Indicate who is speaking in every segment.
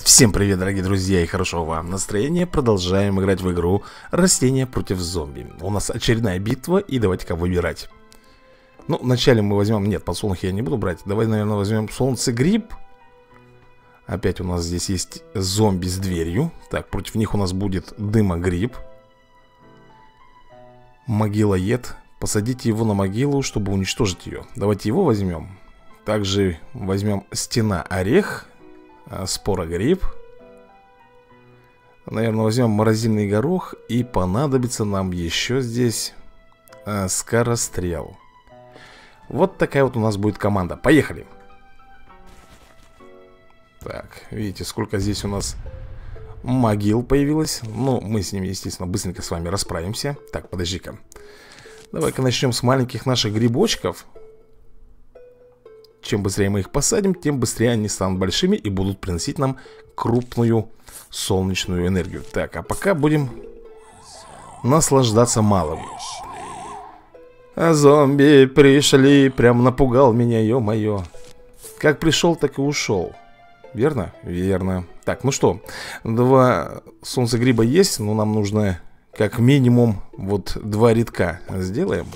Speaker 1: Всем привет, дорогие друзья, и хорошего вам настроения. Продолжаем играть в игру Растения против зомби. У нас очередная битва, и давайте-ка выбирать. Ну, вначале мы возьмем... Нет, подсолнухи я не буду брать. Давай, наверное, возьмем солнцегриб. Опять у нас здесь есть зомби с дверью. Так, против них у нас будет дымогриб. Могилоед. Посадите его на могилу, чтобы уничтожить ее. Давайте его возьмем. Также возьмем стена-орех. Спорогриб. Наверное, возьмем морозильный горох. И понадобится нам еще здесь скорострел. Вот такая вот у нас будет команда. Поехали. Так, видите, сколько здесь у нас могил появилось. Ну, мы с ними, естественно, быстренько с вами расправимся. Так, подожди-ка. Давай-ка начнем с маленьких наших грибочков. Чем быстрее мы их посадим, тем быстрее они станут большими и будут приносить нам крупную солнечную энергию. Так, а пока будем наслаждаться малым. А зомби пришли, прям напугал меня, ё-моё. Как пришел, так и ушел. Верно? Верно. Так, ну что, 2 солнцегриба есть, но нам нужно как минимум вот 2 рядка. Сделаем.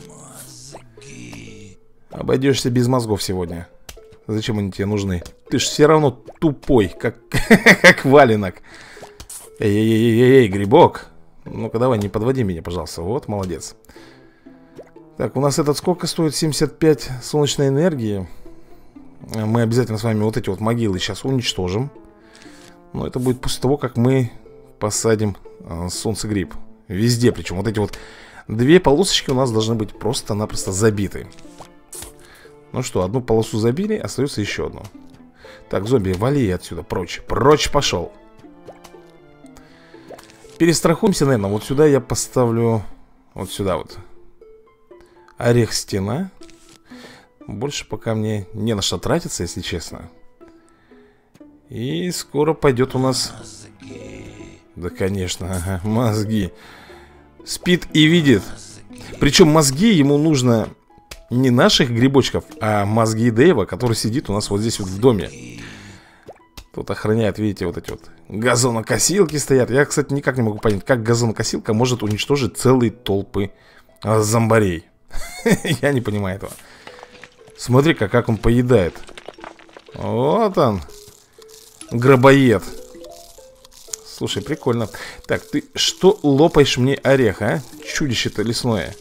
Speaker 1: Обойдешься без мозгов сегодня. Зачем они тебе нужны? Ты ж все равно тупой, как, как валенок. Эй, грибок. Ну-ка давай, не подводи меня, пожалуйста. Вот, молодец. Так, у нас этот сколько стоит? 75 солнечной энергии. Мы обязательно с вами вот эти вот могилы сейчас уничтожим. Но это будет после того, как мы посадим солнцегриб. Везде, причем вот эти вот 2 полосочки у нас должны быть просто-напросто забиты. Ну что, одну полосу забили, остается еще одну. Так, зомби, вали отсюда, прочь. Прочь пошел. Перестрахуемся, наверное. Вот сюда я поставлю... Вот сюда вот. Орех стена. Больше пока мне не на что тратиться, если честно. И скоро пойдет у нас... Да, конечно, ага, мозги. Спит и видит. Причем мозги ему нужно... Не наших грибочков, а мозги Дэйва, который сидит у нас вот здесь вот в доме. Тут охраняет, видите, вот эти вот газонокосилки стоят. Я, кстати, никак не могу понять, как газонокосилка может уничтожить целые толпы зомбарей. Я не понимаю этого. Смотри-ка, как он поедает. Вот он, гробоед. Слушай, прикольно. Так, ты что лопаешь мне орех, а? Чудище-то лесное.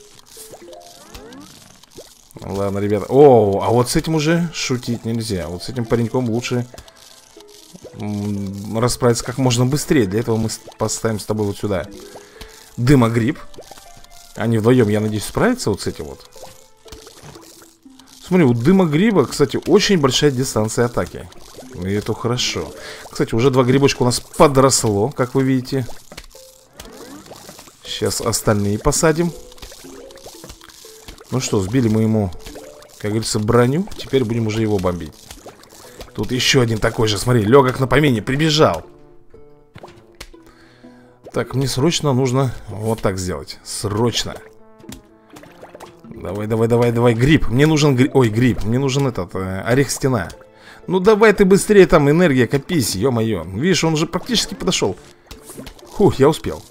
Speaker 1: Ладно, ребята. О, а вот с этим уже шутить нельзя. Вот с этим пареньком лучше расправиться как можно быстрее. Для этого мы поставим с тобой вот сюда дымогриб. Они вдвоем, я надеюсь, справятся вот с этим вот. Смотри, у дымогриба, кстати, очень большая дистанция атаки. И это хорошо. Кстати, уже 2 грибочка у нас подросло, как вы видите. Сейчас остальные посадим. Ну что, сбили мы ему, как говорится, броню. Теперь будем уже его бомбить. Тут еще один такой же, смотри, легок на помине, прибежал. Так, мне срочно нужно вот так сделать. Срочно. Давай, гриб. Мне нужен гриб. Ой, гриб, мне нужен этот, орех стена. Ну давай ты быстрее, там энергия копись, ё-моё. Видишь, он уже практически подошел. Фух, я успел.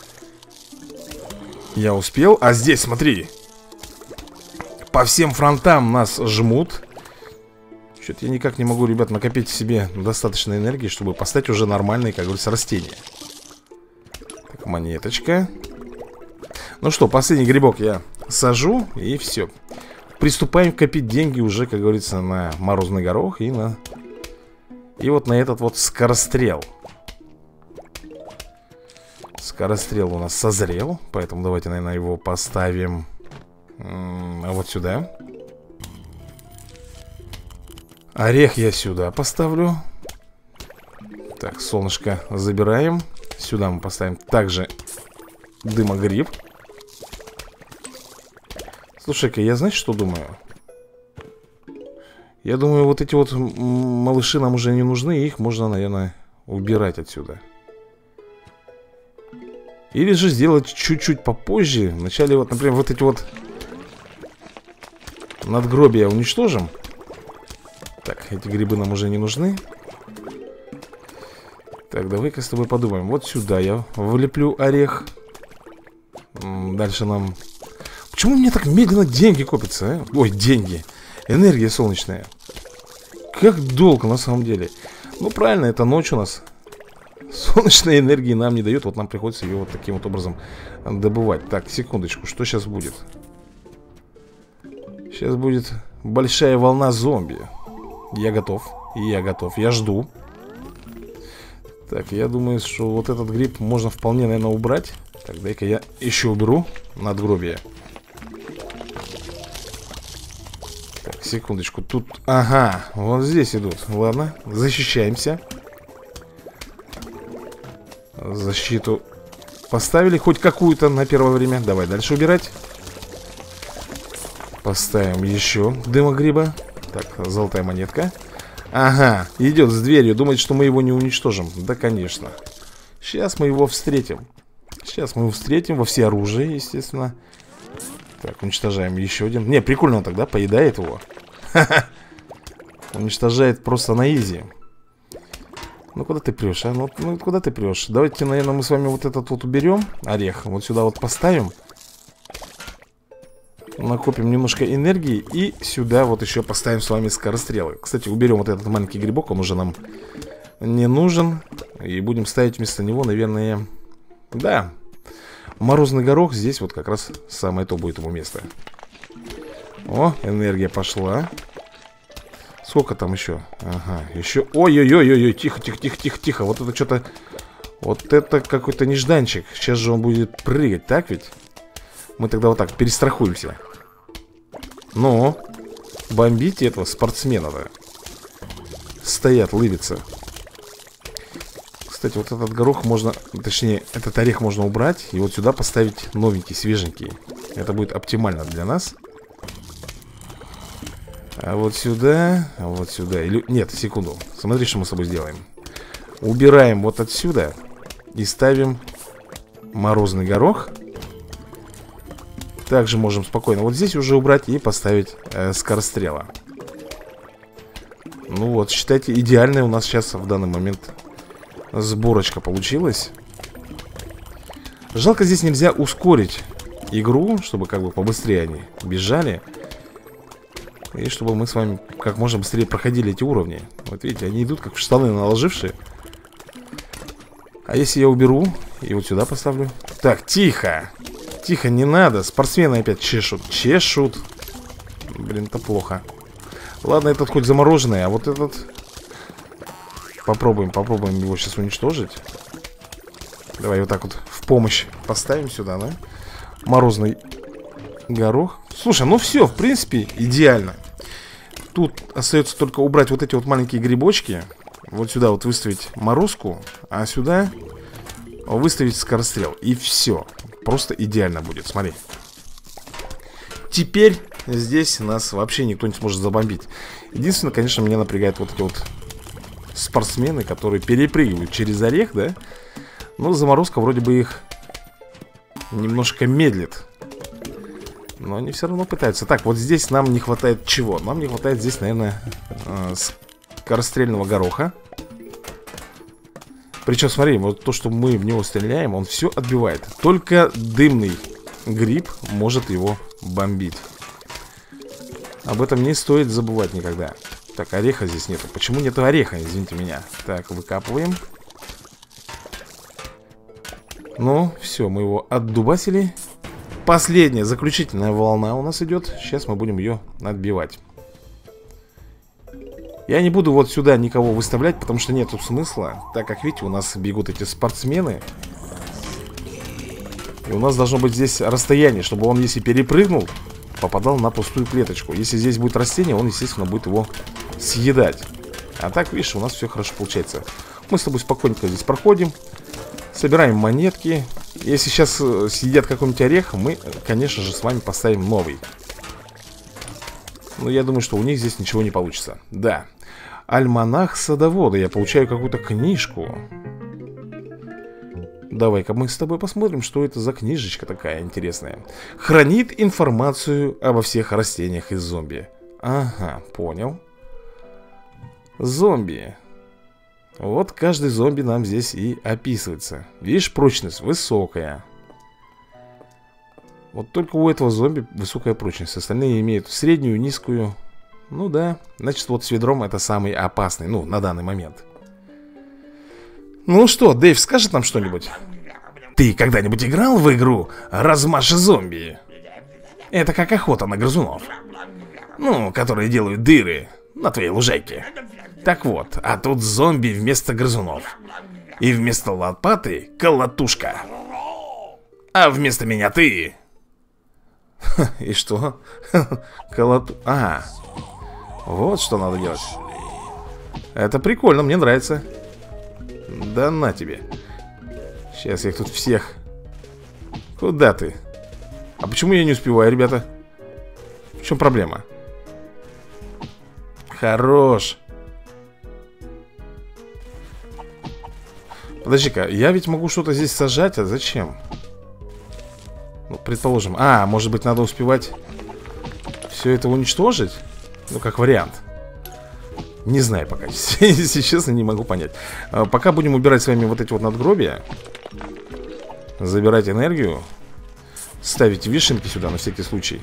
Speaker 1: Я успел, а здесь, смотри. По всем фронтам нас жмут. Что-то я никак не могу, ребят, накопить себе достаточно энергии, чтобы поставить уже нормальные, как говорится, растения. Так, монеточка. Ну что, последний грибок я сажу, и все. Приступаем копить деньги уже, как говорится, на морозный горох и на... И вот на этот вот скорострел. Скорострел у нас созрел, поэтому давайте, наверное, его поставим... вот сюда. Орех я сюда поставлю. Так, солнышко забираем. Сюда мы поставим также дымогриб. Слушай-ка, я знаешь, что думаю? Я думаю, вот эти вот малыши нам уже не нужны. Их можно, наверное, убирать отсюда. Или же сделать чуть-чуть попозже. Вначале вот, например, вот эти вот надгробия уничтожим. Так, эти грибы нам уже не нужны. Так, давай-ка с тобой подумаем. Вот сюда я влеплю орех. Дальше нам... Почему у меня так медленно деньги копятся, а? Ой, деньги. Энергия солнечная. Как долго на самом деле. Ну правильно, это ночь у нас. Солнечной энергии нам не дает. Вот нам приходится ее вот таким вот образом добывать. Так, секундочку, что сейчас будет? Сейчас будет большая волна зомби. Я готов, я жду. Так, я думаю, что вот этот гриб можно вполне, наверное, убрать. Так, дай-ка я еще уберу надгробие. Так, секундочку, тут... Ага, вот здесь идут. Ладно, защищаемся. Защиту поставили хоть какую-то на первое время. Давай дальше убирать. Поставим еще дымогриба. Так, золотая монетка. Ага, идет с дверью. Думает, что мы его не уничтожим. Да, конечно. Сейчас мы его встретим. Сейчас мы его встретим во всеоружии, естественно. Так, уничтожаем еще один. Не, прикольно он тогда поедает его. Ха-ха. Уничтожает просто на изи. Ну куда ты прешь, а? Ну куда ты прешь? Давайте, наверное, мы с вами вот этот вот уберем. Орех, вот сюда вот поставим. Накопим немножко энергии. И сюда вот еще поставим с вами скорострелы. Кстати, уберем вот этот маленький грибок. Он уже нам не нужен. И будем ставить вместо него, наверное... Да, морозный горох. Здесь вот как раз самое то будет ему место. О, энергия пошла. Сколько там еще? Ага, еще... Ой-ой-ой-ой, тихо. Вот это что-то... Вот это какой-то нежданчик. Сейчас же он будет прыгать, так ведь? Мы тогда вот так перестрахуемся. Ну, бомбите этого спортсмена-то. Стоят, лыбятся. Кстати, вот этот горох можно... Точнее, этот орех можно убрать. И вот сюда поставить новенький, свеженький. Это будет оптимально для нас. А вот сюда... А вот сюда... Или... Нет, секунду. Смотри, что мы с собой сделаем. Убираем вот отсюда. И ставим морозный горох. Также можем спокойно вот здесь уже убрать и поставить скорострела. Ну вот, считайте, идеальная у нас сейчас в данный момент сборочка получилась. Жалко, здесь нельзя ускорить игру, чтобы как бы побыстрее они бежали. И чтобы мы с вами как можно быстрее проходили эти уровни. Вот видите, они идут как в штаны наложившие. А если я уберу и вот сюда поставлю? Так, тихо. Тихо, не надо, спортсмены опять чешут. Чешут. Блин, это плохо. Ладно, этот хоть замороженный, а вот этот... Попробуем его сейчас уничтожить. Давай вот так вот в помощь поставим сюда, да? Морозный горох. Слушай, ну все, в принципе, идеально. Тут остается только убрать вот эти вот маленькие грибочки. Вот сюда вот выставить морозку, а сюда выставить скорострел. И все. Просто идеально будет, смотри. Теперь здесь нас вообще никто не сможет забомбить. Единственное, конечно, меня напрягает вот эти вот спортсмены, которые перепрыгивают через орех, да? Но заморозка вроде бы их немножко медлит. Но они все равно пытаются. Так, вот здесь нам не хватает чего? Нам не хватает здесь, наверное, скорострельного гороха. Причем, смотри, вот то, что мы в него стреляем, он все отбивает. Только дымный гриб может его бомбить. Об этом не стоит забывать никогда. Так, ореха здесь нету. Почему нету ореха, извините меня. Так, выкапываем. Ну, все, мы его отдубасили. Последняя, заключительная волна у нас идет. Сейчас мы будем ее отбивать. Я не буду вот сюда никого выставлять, потому что нету смысла. Так как, видите, у нас бегут эти спортсмены. И у нас должно быть здесь расстояние, чтобы он, если перепрыгнул, попадал на пустую клеточку. Если здесь будет растение, он, естественно, будет его съедать. А так, видишь, у нас все хорошо получается. Мы с тобой спокойненько здесь проходим. Собираем монетки. Если сейчас съедят какой-нибудь орех, мы, конечно же, с вами поставим новый. Но я думаю, что у них здесь ничего не получится. Да. Альманах садовода. Я получаю какую-то книжку. Давай-ка мы с тобой посмотрим, что это за книжечка такая интересная. Хранит информацию обо всех растениях из зомби. Ага, понял. Зомби. Вот каждый зомби нам здесь и описывается. Видишь, прочность высокая. Вот только у этого зомби высокая прочность. Остальные имеют среднюю, низкую. Ну да, значит вот с ведром это самый опасный, ну, на данный момент. Ну что, Дэйв скажет нам что-нибудь? Ты когда-нибудь играл в игру «Размаши зомби»? Это как охота на грызунов. Ну, которые делают дыры на твоей лужайке. Так вот, а тут зомби вместо грызунов. И вместо лопаты колотушка. А вместо меня ты. И что? Ага. Вот что надо делать. Это прикольно, мне нравится. Да на тебе. Сейчас я их тут всех. Куда ты? А почему я не успеваю, ребята? В чем проблема? Хорош. Подожди-ка, я ведь могу что-то здесь сажать, а зачем? Ну, предположим. А, может быть, надо успевать все это уничтожить? Ну, как вариант. Не знаю пока. Если честно, не могу понять. Пока будем убирать с вами вот эти вот надгробия. Забирать энергию. Ставить вишенки сюда на всякий случай.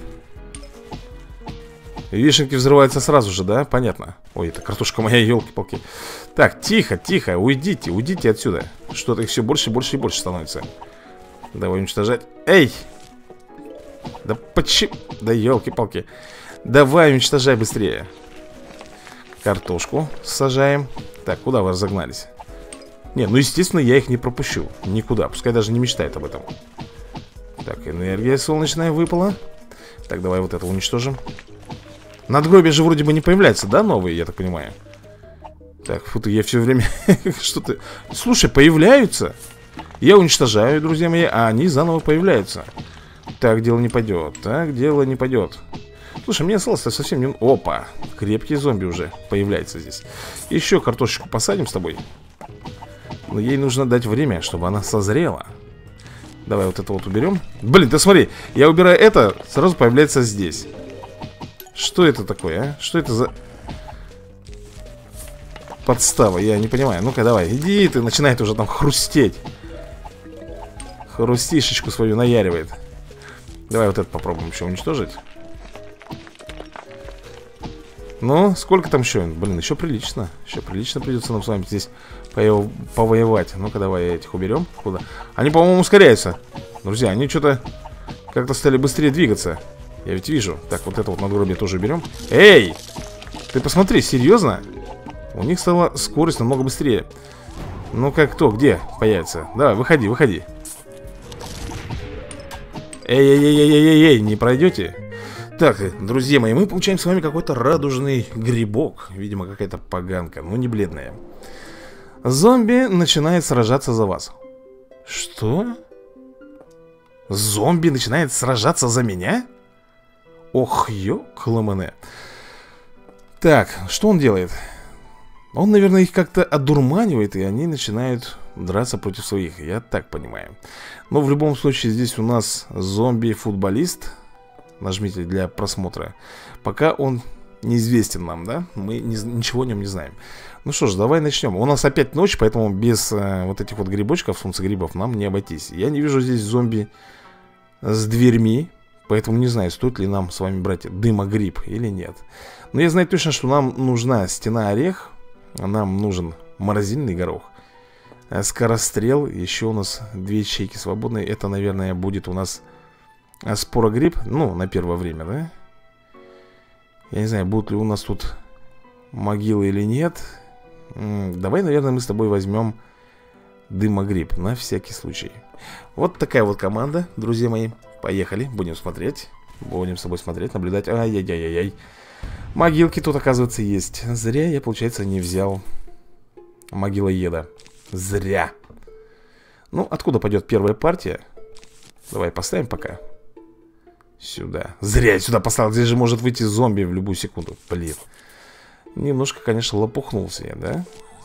Speaker 1: Вишенки взрываются сразу же, да? Понятно. Ой, это картошка моя, елки-палки. Так, тихо, тихо, уйдите, уйдите отсюда. Что-то их все больше, больше и больше становится. Давай уничтожать. Эй! Да почему? Да елки-палки. Давай уничтожай быстрее. Картошку сажаем. Так, куда вы разогнались? Не, ну естественно я их не пропущу. Никуда, пускай даже не мечтает об этом. Так, энергия солнечная выпала. Так, давай вот это уничтожим. Надгробия же вроде бы не появляются, да, новые, я так понимаю. Так, фу ты, я все время что-то... Слушай, появляются. Я уничтожаю, друзья мои, а они заново появляются. Так дело не пойдет, так дело не пойдет. Слушай, мне осталось-то совсем не... Опа, крепкий зомби уже появляется здесь. Еще картошечку посадим с тобой. Но ей нужно дать время, чтобы она созрела. Давай вот это вот уберем. Блин, ты смотри, я убираю это, сразу появляется здесь. Что это такое, а? Что это за... подстава, я не понимаю. Ну-ка, давай, иди ты, начинает уже там хрустеть. Хрустишечку свою наяривает. Давай вот это попробуем еще уничтожить. Ну, сколько там еще? Блин, еще прилично. Еще прилично придется нам с вами здесь повоевать. Ну-ка, давай этих уберем. Куда? Они, по-моему, ускоряются. Друзья, они что-то как-то стали быстрее двигаться. Я ведь вижу. Так, вот это вот надгробие тоже берем. Эй! Ты посмотри, серьезно? У них стала скорость намного быстрее. Ну-ка, кто, где появится? Давай, выходи, выходи. Эй-эй-эй-эй-эй-эй, не пройдете? Так, друзья мои, мы получаем с вами какой-то радужный грибок. Видимо, какая-то поганка, но не бледная. Зомби начинает сражаться за вас. Что? Зомби начинает сражаться за меня? Ох, ёкаламане. Так, что он делает? Он, наверное, их как-то одурманивает, и они начинают драться против своих, я так понимаю. Но в любом случае здесь у нас зомби-футболист. Нажмите для просмотра. Пока он неизвестен нам, да? Мы ничего о нем не знаем. Ну что ж, давай начнем. У нас опять ночь, поэтому без вот этих вот грибочков, солнцегрибов, нам не обойтись. Я не вижу здесь зомби с дверьми, поэтому не знаю, стоит ли нам с вами брать дымогриб или нет. Но я знаю точно, что нам нужна стена-орех. Нам нужен морозильный горох, скорострел. Еще у нас 2 ячейки свободные. Это, наверное, будет у нас спорогриб. Ну, на первое время, да? Я не знаю, будут ли у нас тут могилы или нет. Давай, наверное, мы с тобой возьмем дымогриб на всякий случай. Вот такая вот команда, друзья мои. Поехали, будем смотреть. Будем с тобой смотреть, наблюдать. Ай-яй-яй-яй. Могилки тут, оказывается, есть. Зря я, получается, не взял могилоеда. Зря. Ну, откуда пойдет первая партия? Давай поставим пока. Сюда. Зря я сюда поставил. Здесь же может выйти зомби в любую секунду. Блин. Немножко, конечно, лопухнулся я, да?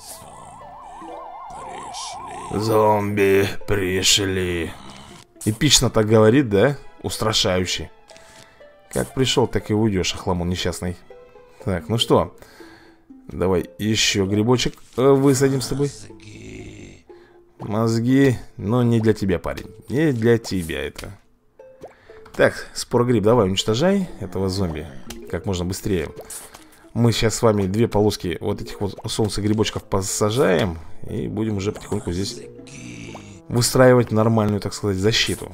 Speaker 1: Зомби пришли. Эпично так говорит, да? Устрашающе. Как пришел, так и уйдешь, охламон несчастный. Так, ну что, Давай еще грибочек высадим с тобой. Мозги, но не для тебя, парень. Не для тебя это. Так, спорогриб, давай уничтожай этого зомби как можно быстрее. Мы сейчас с вами две полоски вот этих вот солнцегрибочков посажаем. И будем уже потихоньку здесь выстраивать нормальную, так сказать, защиту.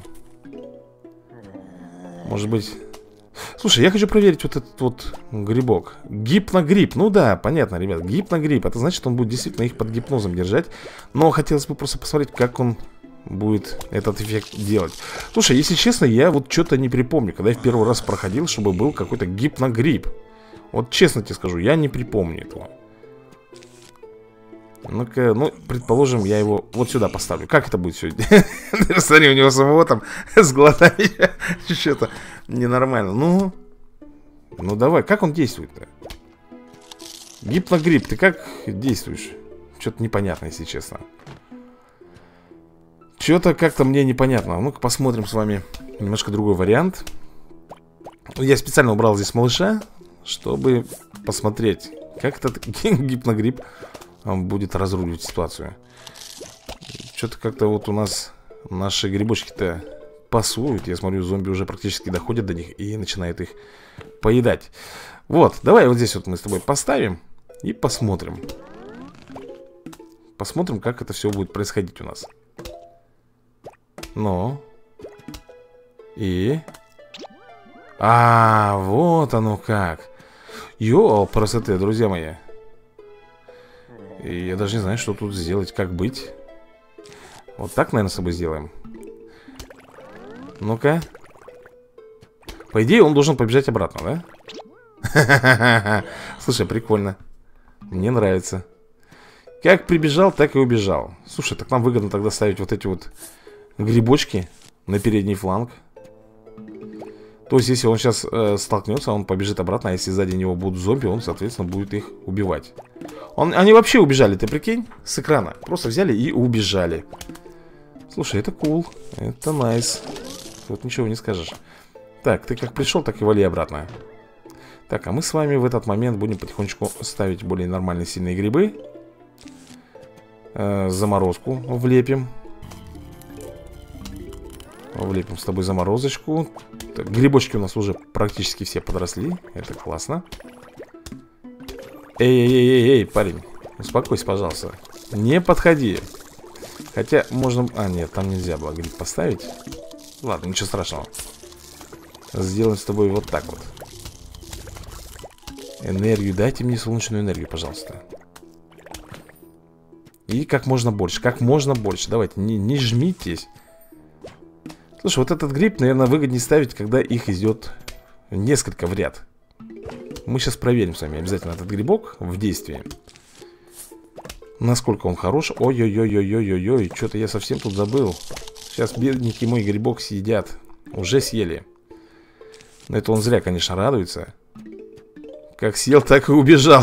Speaker 1: Может быть... Слушай, я хочу проверить вот этот вот грибок. Гипногриб, ну да, понятно, ребят. Гипногриб, это значит, он будет действительно их под гипнозом держать. Но хотелось бы просто посмотреть, как он будет этот эффект делать. Слушай, если честно, я вот что-то не припомню, когда я в первый раз проходил, чтобы был какой-то гипногриб. Вот честно тебе скажу, я не припомню этого. Ну-ка, ну, предположим, я его вот сюда поставлю. Как это будет сегодня? Смотри, у него самого там с глазами что-то ненормально. Ну давай, как он действует-то? Гипногриб, ты как действуешь? Что-то непонятно, если честно. Что-то как-то мне непонятно. Ну-ка посмотрим с вами немножко другой вариант. Я специально убрал здесь малыша, чтобы посмотреть, как этот гипногриб будет разруливать ситуацию. Что-то как-то вот у нас наши грибочки-то пасуют. Я смотрю, зомби уже практически доходят до них и начинают их поедать. Вот, давай вот здесь вот мы с тобой поставим и посмотрим. Посмотрим, как это все будет происходить у нас. Ну. И... вот оно как. Ёпрст, друзья мои. И я даже не знаю, что тут сделать, как быть. Вот так, наверное, с собой сделаем. Ну-ка. По идее, он должен побежать обратно, да? Слушай, прикольно. Мне нравится. Как прибежал, так и убежал. Слушай, так нам выгодно тогда ставить вот эти вот грибочки на передний фланг. То есть, если он сейчас столкнется, он побежит обратно. А если сзади него будут зомби, он, соответственно, будет их убивать. Они вообще убежали, ты прикинь? С экрана. Просто взяли и убежали. Слушай, это cool. Это nice. Тут ничего не скажешь. Так, ты как пришел, так и вали обратно. Так, а мы с вами в этот момент будем потихонечку ставить более нормальные сильные грибы. Заморозку влепим. Влепим с тобой заморозочку. Так, грибочки у нас уже практически все подросли. Это классно. Эй, парень, успокойся, пожалуйста. Не подходи. Хотя можно... нет, там нельзя было гриб поставить. Ладно, ничего страшного. Сделаем с тобой вот так вот. Энергию, дайте мне солнечную энергию, пожалуйста. И как можно больше, как можно больше. Давайте, не жмитесь. Слушай, вот этот гриб, наверное, выгоднее ставить, когда их идет несколько в ряд. Мы сейчас проверим с вами обязательно этот грибок в действии. Насколько он хорош. Ой-ой-ой-ой-ой-ой-ой. Что-то я совсем тут забыл. Сейчас бедненький мой грибок съедят. Уже съели. Но это он зря, конечно, радуется. Как съел, так и убежал.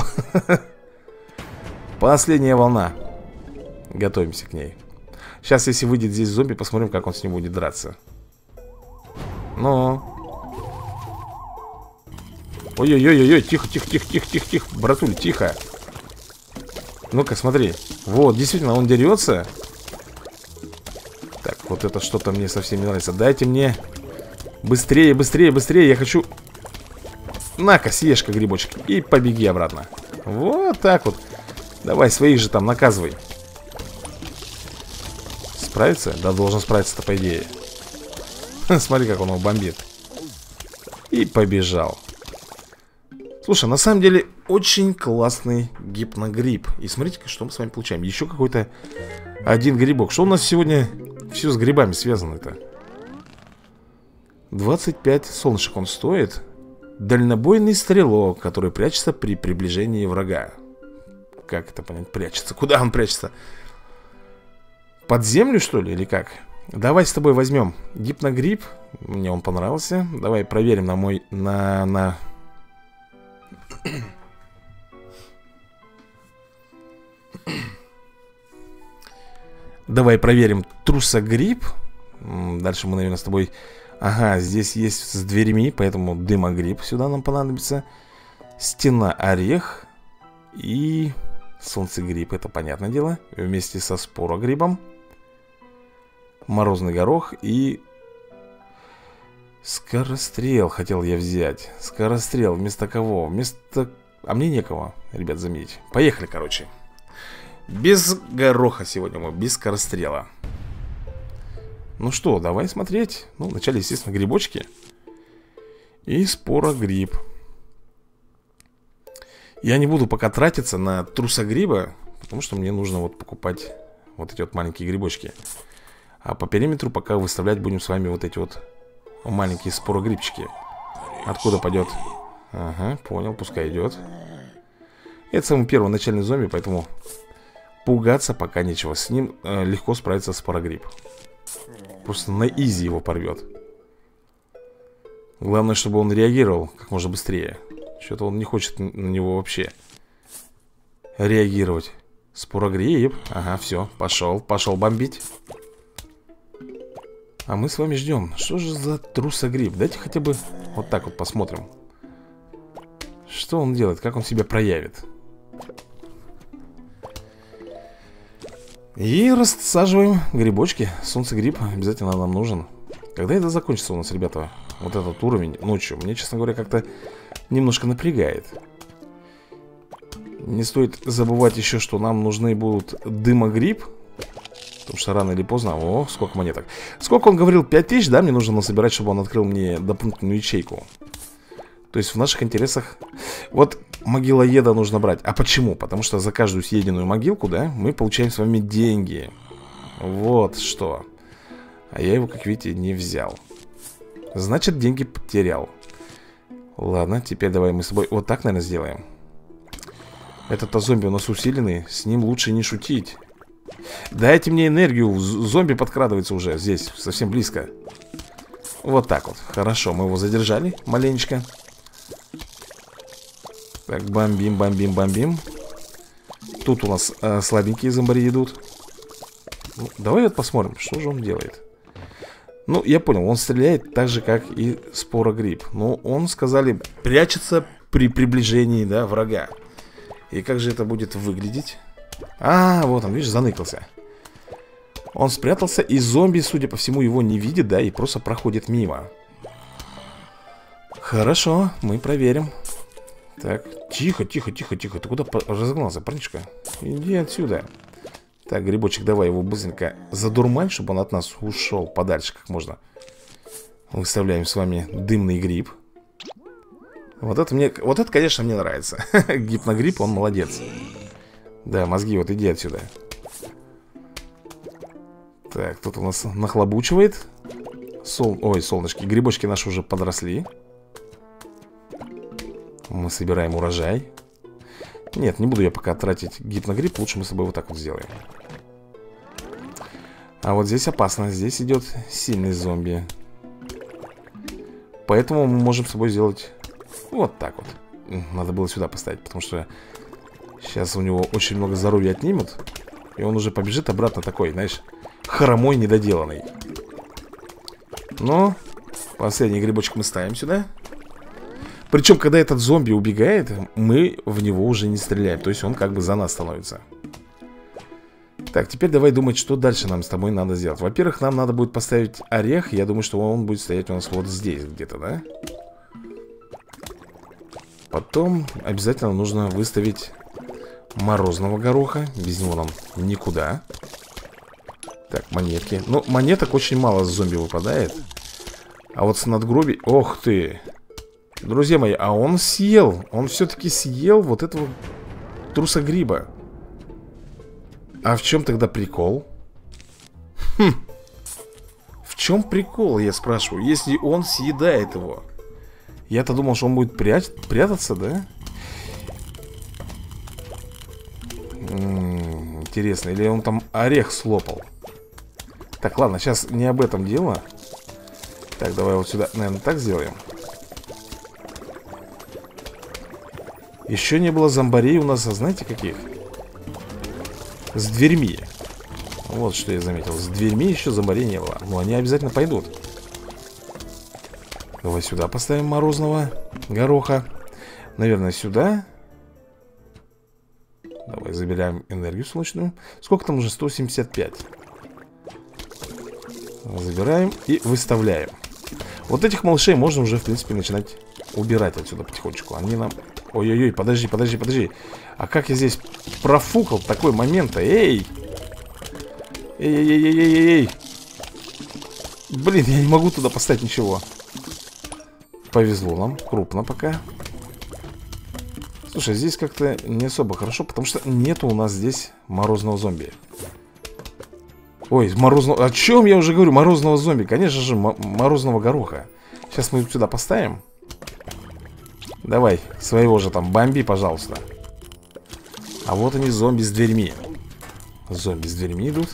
Speaker 1: Последняя волна. Готовимся к ней. Сейчас, если выйдет здесь зомби, посмотрим, как он с ним будет драться. Ну... Ой-ой-ой-ой, тихо, братуль, тихо. Ну-ка, смотри. Вот, действительно, он дерется. Так, вот это что-то мне совсем не нравится. Дайте мне быстрее, быстрее, быстрее. Я хочу... На-ка, съешь-ка грибочек и побеги обратно. Вот так вот. Давай, своих же там наказывай. Справится? Да, должен справиться-то, по идее. Смотри, как он его бомбит. И побежал. Слушай, на самом деле очень классный гипногриб. И смотрите-ка, что мы с вами получаем. Еще какой-то один грибок. Что у нас сегодня все с грибами связано-то? 25 солнышек он стоит. Дальнобойный стрелок, который прячется при приближении врага. Как это понять? Прячется. Куда он прячется? Под землю, что ли, или как? Давай с тобой возьмем гипногриб. Мне он понравился. Давай проверим на мой... Давай проверим трусогриб. Дальше мы, наверное, с тобой... Ага, здесь есть с дверьми, поэтому дымогриб сюда нам понадобится. Стена орех. И солнцегриб, это понятное дело. Вместе со спорогрибом. Морозный горох и... скорострел хотел я взять. Скорострел вместо кого? Вместо... А мне некого, ребят, заметить. Поехали, короче. Без гороха сегодня мы, без скорострела. Ну что, давай смотреть. Ну, вначале, естественно, грибочки. И спорогриб. Я не буду пока тратиться на трусогриба, потому что мне нужно вот покупать вот эти вот маленькие грибочки. А по периметру пока выставлять будем с вами вот эти вот маленькие спорогрибчики. Откуда пойдет? Ага, понял, пускай идет. Это самый первый начальный зомби, поэтому пугаться пока нечего. С ним легко справится спорогриб. Просто на изи его порвет. Главное, чтобы он реагировал как можно быстрее. Что-то он не хочет на него вообще реагировать. Спорогриб. Ага, все, пошел бомбить. А мы с вами ждем. Что же за трусогриб? Давайте хотя бы вот так вот посмотрим. Что он делает, как он себя проявит. И рассаживаем грибочки. Солнцегриб обязательно нам нужен. Когда это закончится у нас, ребята? Вот этот уровень ночью. Мне, честно говоря, как-то немножко напрягает. Не стоит забывать еще, что нам нужны будут дымогриб. Потому что рано или поздно... О, сколько монеток. Сколько он говорил? 5000, да? Мне нужно насобирать, чтобы он открыл мне дополнительную ячейку. То есть в наших интересах... Вот могилоеда нужно брать. А почему? Потому что за каждую съеденную могилку, да, мы получаем с вами деньги. Вот что. А я его, как видите, не взял. Значит, деньги потерял. Ладно, теперь давай мы с тобой вот так, наверное, сделаем. Этот-то зомби у нас усиленный. С ним лучше не шутить. Дайте мне энергию. Зомби подкрадывается уже здесь, совсем близко. Вот так вот. Хорошо, мы его задержали маленечко. Так, бомбим, бомбим, бомбим. Тут у нас слабенькие зомбари идут. Ну, давай вот посмотрим, что же он делает. Ну, я понял, он стреляет так же, как и спорогриб. Но он, сказали, прячется при приближении, да, врага. И как же это будет выглядеть? А, вот он, видишь, заныкался. Он спрятался, и зомби, судя по всему, его не видит, да, и просто проходит мимо. Хорошо, мы проверим. Так, тихо, тихо, тихо, тихо. Ты куда разогнался, парнишка? Иди отсюда. Так, грибочек, давай его быстренько задурмань, чтобы он от нас ушел подальше как можно. Выставляем с вами дымный гриб. Вот это, конечно, мне нравится. Гипногриб, он молодец. Да, мозги, вот иди отсюда. Так, тут у нас нахлобучивает. Ой, солнышки, грибочки наши уже подросли. Мы собираем урожай. Нет, не буду я пока тратить гипногриб. Лучше мы с собой вот так вот сделаем. А вот здесь опасно. Здесь идет сильный зомби. Поэтому мы можем с собой сделать вот так вот. Надо было сюда поставить, потому что сейчас у него очень много здоровья отнимут. И он уже побежит обратно такой, знаешь, хромой, недоделанный. Но последний грибочек мы ставим сюда. Причем, когда этот зомби убегает, мы в него уже не стреляем. То есть он как бы за нас становится. Так, теперь давай думать, что дальше нам с тобой надо сделать. Во-первых, нам надо будет поставить орех. Я думаю, что он будет стоять у нас вот здесь где-то, да? Потом обязательно нужно выставить морозного гороха. Без него нам никуда. Так, монетки. Ну, монеток очень мало с зомби выпадает. А вот с надгробий... Ох ты! Друзья мои, а он съел. Он все-таки съел вот этого трусогриба. А в чем тогда прикол? В чем прикол, я спрашиваю, если он съедает его? Я-то думал, что он будет прятаться, да? Интересно, или он там орех слопал? Так, ладно, сейчас не об этом дело. Так, давай вот сюда, наверное, так сделаем. Еще не было зомбарей у нас, а знаете каких? С дверьми. Вот что я заметил. С дверьми еще зомбарей не было. Но они обязательно пойдут. Давай сюда поставим морозного гороха. Наверное, сюда. забираем энергию солнечную. Сколько там уже? 175. Забираем и выставляем. Вот этих малышей можно уже, в принципе, начинать убирать отсюда потихонечку. Они нам... Ой-ой-ой, подожди. А как я здесь профукал такой момент-то? Эй! Эй! Блин, я не могу туда поставить ничего. Повезло нам, крупно пока. Слушай, здесь как-то не особо хорошо, потому что нету у нас здесь морозного зомби. Ой, морозного... О чем я уже говорю? Морозного зомби. Конечно же, морозного гороха. Сейчас мы сюда поставим. Давай, своего же там бомби, пожалуйста. А вот они, зомби с дверьми. Зомби с дверьми идут.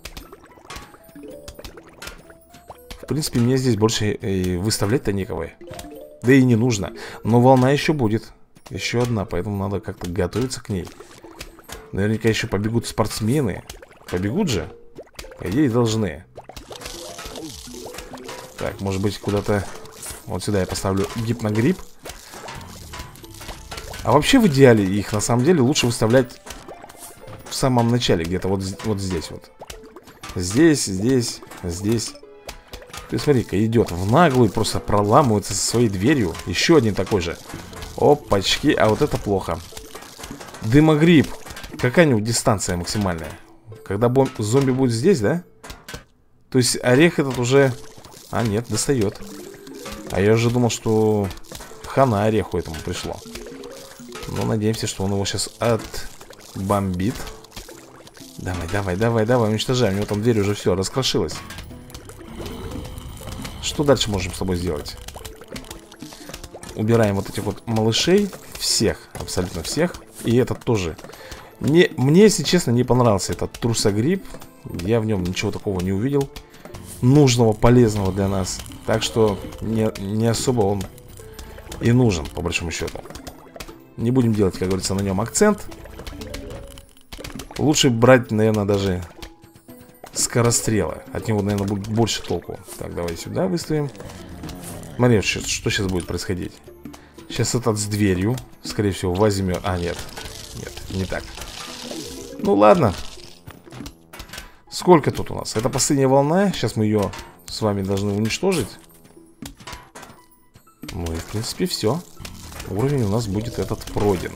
Speaker 1: В принципе, мне здесь больше и выставлять-то некого. Да и не нужно. Но волна еще будет. Еще одна, поэтому надо как-то готовиться к ней. Наверняка еще побегут спортсмены. Побегут же? По идее, должны. Так, может быть, куда-то... Вот сюда я поставлю гипногрипп. А вообще, в идеале, их на самом деле лучше выставлять в самом начале. Где-то вот здесь вот. Здесь. Ты смотри-ка, идет в наглую, просто проламывается со своей дверью. Еще один такой же. Опачки, а вот это плохо. Дымогриб. Какая у него дистанция максимальная? Когда зомби будет здесь, да? То есть орех этот уже... А, нет, достает. А я уже думал, что хана ореху этому пришло. Но надеемся, что он его сейчас отбомбит. Давай, уничтожаем. У него там дверь уже все, раскрошилась. Что дальше можем с тобой сделать? Убираем вот этих вот малышей. Всех, абсолютно всех. И этот тоже. Мне, если честно, не понравился этот трусогриб. Я в нем ничего такого не увидел нужного, полезного для нас. Так что не особо он и нужен, по большому счету. Не будем делать, как говорится, на нем акцент. Лучше брать, наверное, даже скорострела. От него, наверное, будет больше толку. Так, давай сюда выставим. Смотри, что сейчас будет происходить. Сейчас этот с дверью, скорее всего, возьмет. А, нет, не так. Ну ладно. Сколько тут у нас? Это последняя волна. Сейчас мы ее с вами должны уничтожить. Ну и в принципе все. Уровень у нас будет этот пройден.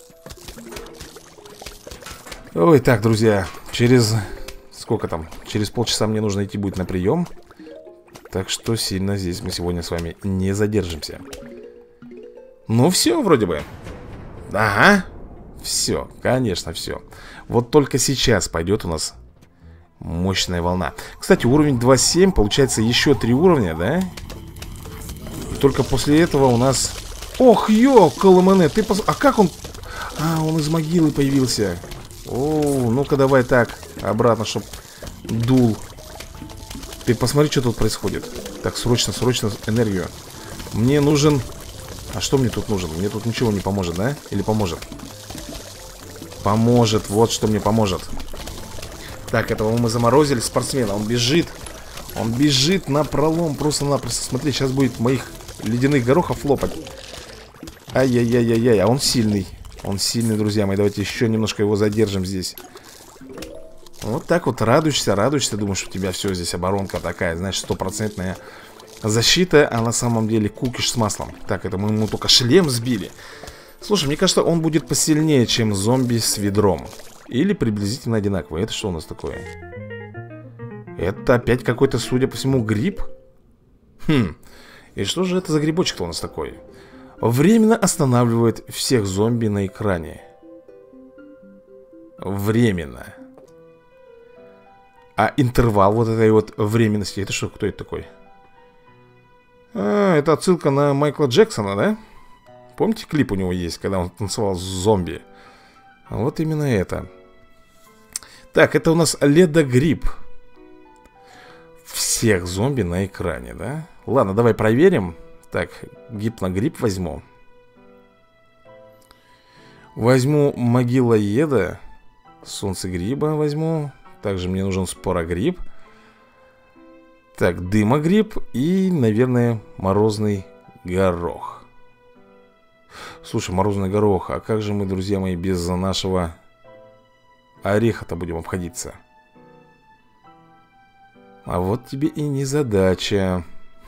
Speaker 1: Ой, так, друзья. Через... Сколько там? Через полчаса мне нужно идти будет на прием. Так что сильно здесь мы сегодня с вами не задержимся. Ну все, вроде бы. Ага. Все, конечно, все. Вот только сейчас пойдет у нас мощная волна. Кстати, уровень 2.7, получается еще 3 уровня, да? И только после этого у нас... Ох, ё, Коломене, ты А как он... А, он из могилы появился. О, ну-ка давай так, обратно, чтоб дул. Ты посмотри, что тут происходит. Так, срочно энергию. Мне нужен... А что мне тут нужен? Мне тут ничего не поможет, да? Или поможет? Поможет, вот что мне поможет. Так, этого мы заморозили, спортсмена. Он бежит напролом, просто-напросто. Смотри, сейчас будет моих ледяных горохов лопать. Ай-яй-яй-яй-яй, а он сильный. Он сильный, друзья мои. Давайте еще немножко его задержим здесь. Вот так вот радуешься, думаешь, у тебя все здесь оборонка такая, знаешь, стопроцентная защита, а на самом деле кукиш с маслом. Так, это мы ему только шлем сбили. Слушай, мне кажется, он будет посильнее, чем зомби с ведром. Или приблизительно одинаковый. Это что у нас такое? Это опять какой-то, судя по всему, гриб? И что же это за грибочек-то у нас такой? Временно останавливает всех зомби на экране. Временно. А интервал вот этой вот временности, это что, кто это такой? А, это отсылка на Майкла Джексона, да? Помните, клип у него есть, когда он танцевал с зомби? Вот именно это. Так, это у нас ледогриб. Всех зомби на экране, да? Ладно, давай проверим. Так, гипногриб возьму. Возьму могилоеда. Солнцегриба возьму. Также мне нужен спорогриб. Так, дымогриб и, наверное, морозный горох. Слушай, морозный горох, а как же мы, друзья мои, без нашего ореха-то будем обходиться? А вот тебе и незадача.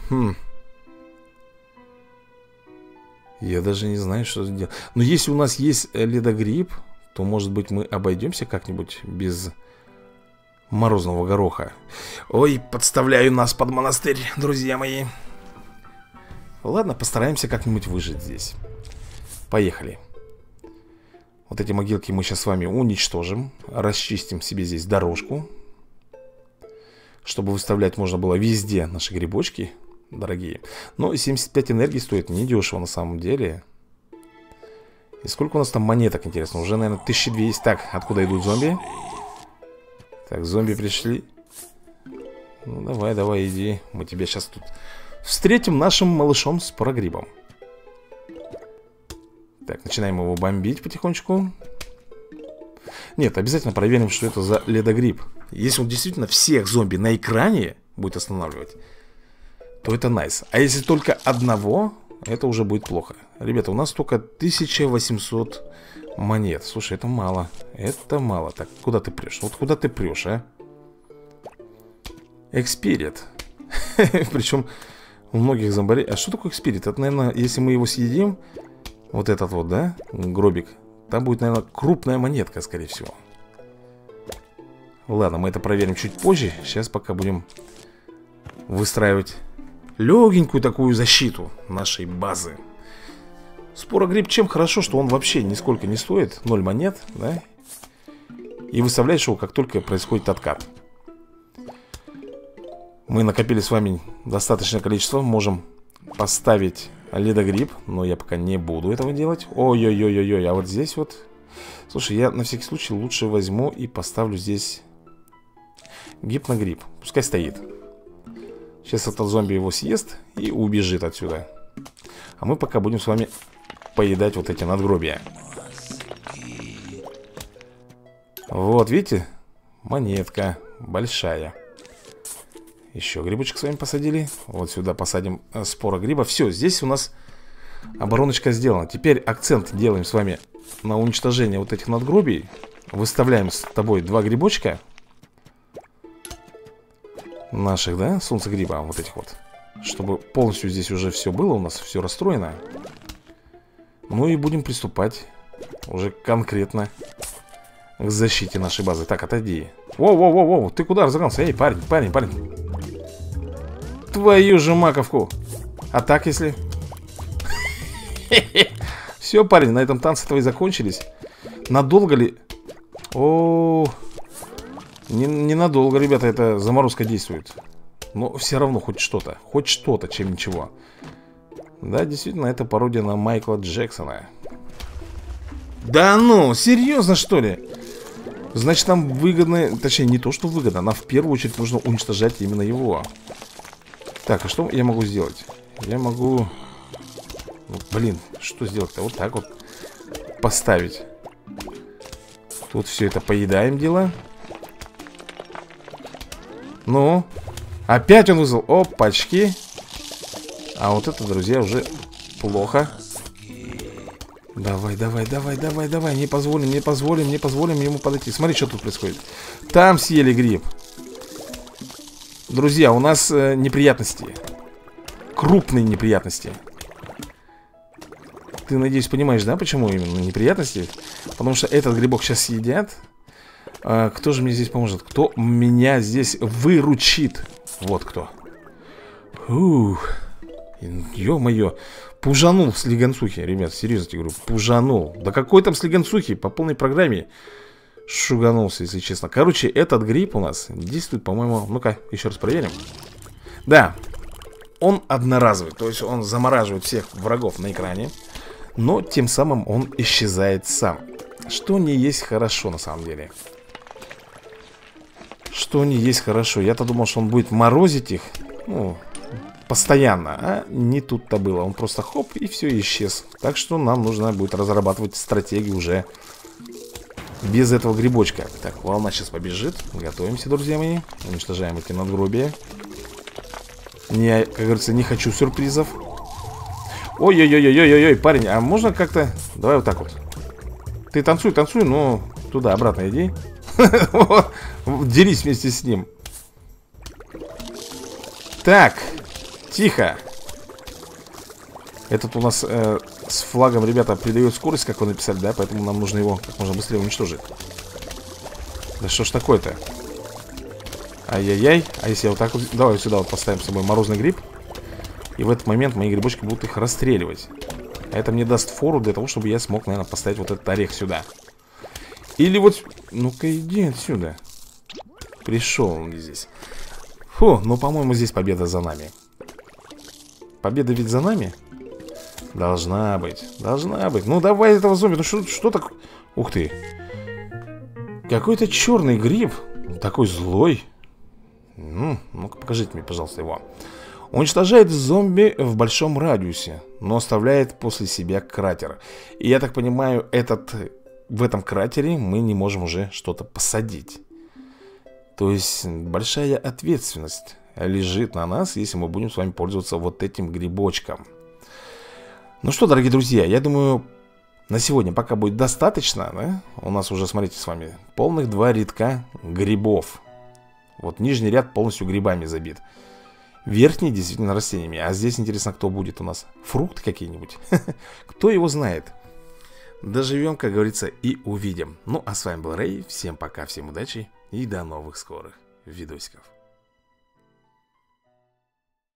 Speaker 1: Я даже не знаю, что сделать. Но если у нас есть ледогриб, то, может быть, мы обойдемся как-нибудь без морозного гороха. Ой, подставляю нас под монастырь, друзья мои. Ладно, постараемся как-нибудь выжить здесь. Поехали. Вот эти могилки мы сейчас с вами уничтожим. Расчистим себе здесь дорожку, чтобы выставлять можно было везде наши грибочки дорогие. Но 75 энергии стоит недешево на самом деле. И сколько у нас там монеток, интересно? Уже, наверное, 1200. Так, откуда идут зомби? Так, зомби пришли. Ну, давай, давай, иди. Мы тебя сейчас тут встретим нашим малышом с парагрибом. Так, начинаем его бомбить потихонечку. Нет, обязательно проверим, что это за ледогриб. Если он действительно всех зомби на экране будет останавливать, то это найс. А если только одного, это уже будет плохо. Ребята, у нас только 1800 монет. Слушай, это мало. Это мало. Так, куда ты прешь? Вот куда ты прешь, а? Экспирит. Причем у многих зомбарей... А что такое экспирит? Это, наверное, если мы его съедим, вот этот вот, да, гробик, там будет, наверное, крупная монетка, скорее всего. Ладно, мы это проверим чуть позже. Сейчас пока будем выстраивать легенькую такую защиту нашей базы. Спорогриб чем хорошо, что он вообще нисколько не стоит. 0 монет, да? И выставляешь его, как только происходит откат. Мы накопили с вами достаточное количество. Можем поставить ледогриб, но я пока не буду этого делать. Ой-ой-ой-ой-ой, а вот здесь вот... Слушай, я на всякий случай лучше возьму и поставлю здесь гипногриб. Пускай стоит. Сейчас этот зомби его съест и убежит отсюда. А мы пока будем с вами поедать вот эти надгробия. Вот, видите? Монетка большая. Еще грибочек с вами посадили. Вот сюда посадим спорогриба. Все, здесь у нас обороночка сделана. Теперь акцент делаем с вами на уничтожение вот этих надгробий. Выставляем с тобой 2 грибочка наших, да, солнцегриба, вот этих вот, чтобы полностью здесь уже все было у нас, все расстроено. Ну и будем приступать уже конкретно к защите нашей базы. Так, отойди. Воу-воу-воу-воу, ты куда разогнался? Эй, парень, парень, парень. Твою же маковку. А так, если... Все, парень, на этом танцы твои закончились. Надолго ли? О, ненадолго, ребята, это заморозка действует. Но все равно хоть что-то, чем ничего. Да, действительно, это пародия на Майкла Джексона. Да ну, серьезно, что ли? Значит, нам выгодно, точнее, не то, что выгодно, нам в первую очередь нужно уничтожать именно его. Так, а что я могу сделать? Я могу... Блин, что сделать-то? Вот так вот поставить. Тут все это поедаем дело. Ну, опять он вызвал. Опачки. А вот это, друзья, уже плохо. Давай, давай, давай, давай, давай. Не позволим ему подойти. Смотри, что тут происходит. Там съели гриб. Друзья, у нас неприятности. Крупные неприятности. Ты, надеюсь, понимаешь, да, почему именно неприятности? Потому что этот грибок сейчас съедят. Кто же мне здесь поможет? Кто меня здесь выручит? Вот кто. Ух. Ё-моё. Пужанул с легонцухи. Ребят, серьезно тебе говорю, пужанул. Да какой там с легонцухи? По полной программе шуганулся, если честно. Короче, этот гриб у нас действует, по-моему... Ну-ка, еще раз проверим. Да. Он одноразовый. То есть он замораживает всех врагов на экране. Но тем самым он исчезает сам. Что не есть хорошо на самом деле. Что не есть хорошо. Я-то думал, что он будет морозить их, ну, постоянно. А не тут-то было. Он просто хоп, и все, исчез. Так что нам нужно будет разрабатывать стратегию уже без этого грибочка. Так, волна сейчас побежит. Готовимся, друзья мои. Уничтожаем эти надгробия. Не, как говорится, не хочу сюрпризов. Ой-ой-ой-ой-ой-ой, парень, а можно как-то... Давай вот так вот. Ты танцуй, танцуй, но туда, обратно иди. Дерись вместе с ним. Так, тихо. Этот у нас с флагом, ребята, придает скорость, как вы написали, да? Поэтому нам нужно его как можно быстрее уничтожить. Да что ж такое-то? Ай-яй-яй. А если я вот так вот... Давай сюда вот поставим с собой морозный гриб. И в этот момент мои грибочки будут их расстреливать. А это мне даст фору для того, чтобы я смог, наверное, поставить вот этот орех сюда. Или вот... Ну-ка, иди отсюда. Пришел он здесь. Фу, ну, по-моему, здесь победа за нами. Победа ведь за нами? Должна быть. Должна быть. Ну, давай этого зомби. Ну, что так... Ух ты. Какой-то черный гриб. Такой злой. Ну-ка, покажите мне, пожалуйста, его. Уничтожает зомби в большом радиусе, но оставляет после себя кратер. И я так понимаю, в этом кратере мы не можем уже что-то посадить. То есть большая ответственность лежит на нас, если мы будем с вами пользоваться вот этим грибочком. Ну что, дорогие друзья, я думаю, на сегодня пока будет достаточно, да? У нас уже, смотрите, с вами полных 2 рядка грибов. Вот нижний ряд полностью грибами забит. Верхний действительно растениями. А здесь интересно, кто будет у нас. Фрукты какие-нибудь? Кто его знает? Доживем, как говорится, и увидим. Ну, а с вами был Рэй. Всем пока, всем удачи и до новых скорых видосиков.